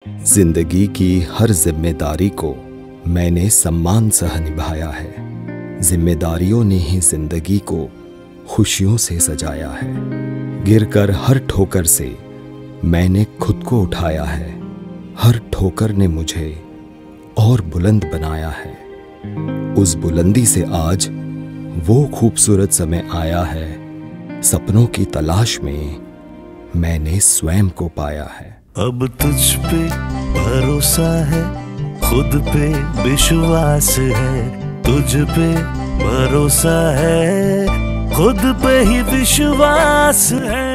जिंदगी की हर जिम्मेदारी को मैंने सम्मान सह निभाया है। जिम्मेदारियों ने ही जिंदगी को खुशियों से सजाया है। गिरकर हर ठोकर से मैंने खुद को उठाया है। हर ठोकर ने मुझे और बुलंद बनाया है। उस बुलंदी से आज वो खूबसूरत समय आया है। सपनों की तलाश में मैंने स्वयं को पाया है। अब तुझ पे भरोसा है, खुद पे विश्वास है। तुझ पे भरोसा है, खुद पे ही विश्वास है।